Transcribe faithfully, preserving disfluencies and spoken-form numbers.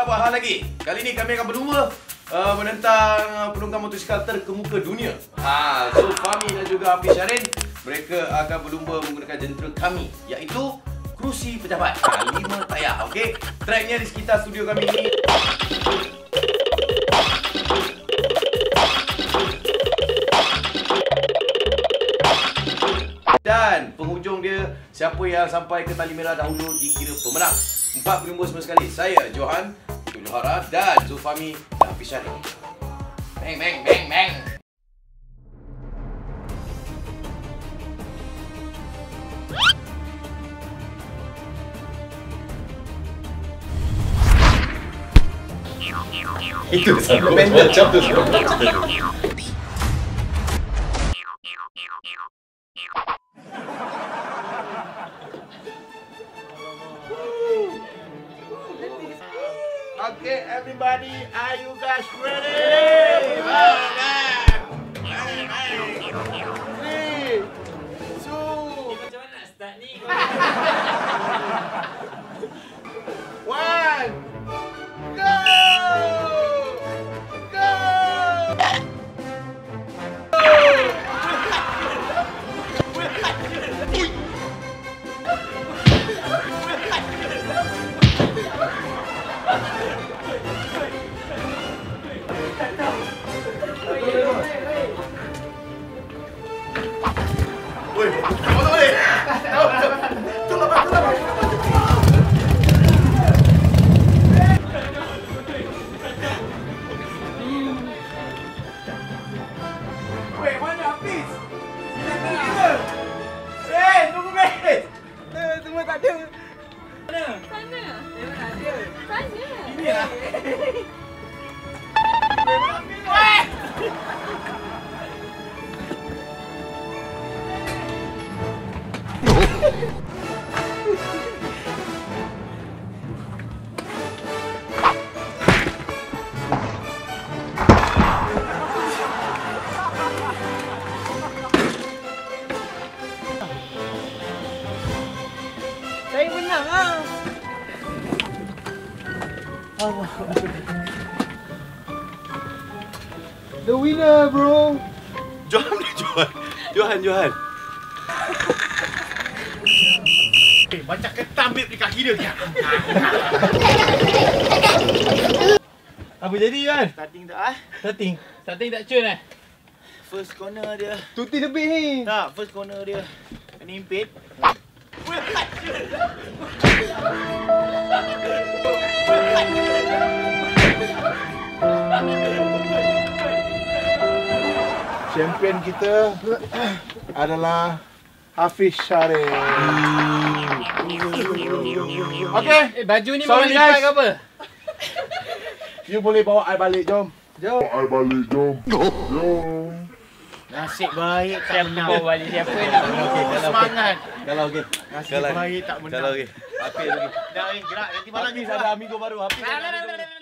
tak buat hal lagi. Kali ni kami akan berlumba uh, menentang penunggang motosikal terkemuka dunia. Ha, so Fahmi dan juga Hafiz Syarin, mereka akan berlumba menggunakan jentera kami, iaitu kerusi pejabat. Ha, lima tayar, okey. Tracknya di sekitar studio kami ini. Dan penghujung dia, siapa yang sampai ke tali merah dahulu dikira pemenang. Empat pelumba semua sekali. Saya, Johan, Ibn Johara dan Zulfahmi dan Hafiz Syarin. Bang, bang, bang, bang. Itu satu benda macam tu. Okay, everybody, are you guys ready? Three, two, macam mana nak start ni? one, go! Go! Woi, kamu tak boleh. Tu lepas, tu lepas. Woi, mana Hafiz? Kita. Eh, tunggu Hafiz. Eh, semua tak ada. Mana? Sana. Memang tak ada. Sana. Ini lah. Saya menang ah. Allah. The winner, bro. Johan, Johan. Johan, Johan. Eh, macam ketam bib di kaki dia. Apa jadi kan? Starting tak ah? Starting. Starting tak cun eh? First corner dia. Tuti lebih ni. Tak, first corner dia. Kena impit. Champion kita adalah Hafiz Syarin. Okay. Eh, baju ni Sorry, memang lipat guys. ke apa? You boleh bawa I balik, jom. Jom. I balik jom. Jom. Nasib baik tak Siapa menang. bawa balik siapa ni? Okey, kalau Semangat. Kalau okey. Nasib Kalau baik tak menang. Kalau okey. Hafiz lagi. Dah, eh, gerak. Nanti malam Hafiz kita ada amigo baru. Hafiz ada amigo baru.